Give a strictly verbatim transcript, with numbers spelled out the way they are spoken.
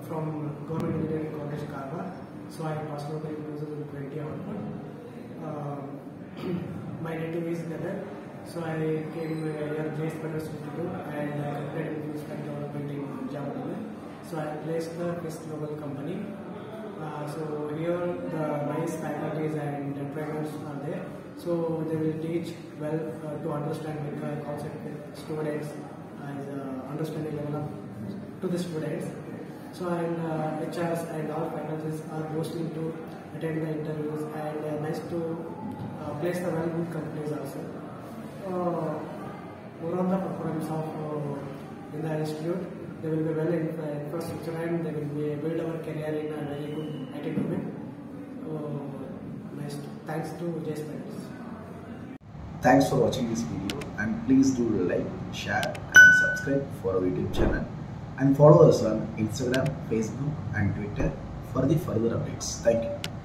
from Government Engineering College, Karwa. So I passed out in two thousand twenty onward. Uh, my native is Gadag. So I came here JSpiders B T M and I completed in full stack development in Java. So I placed the first global company. Uh, so here the nice faculties and trainers are there. So they will teach well uh, to understand the concept with students as uh, understanding level of to the students. So and uh, H Rs and all faculties are mostly to attend the interviews and uh, nice to uh, place the well good companies also. Uh, overall the performance of uh, in the institute, they will be well in uh, infrastructure and they will be build our career in a very good I T domain. Uh, nice. To, thanks to JSpiders. Thanks for watching this video, and please do like, share and subscribe for our YouTube channel, and follow us on Instagram, Facebook and Twitter for the further updates. Thank you.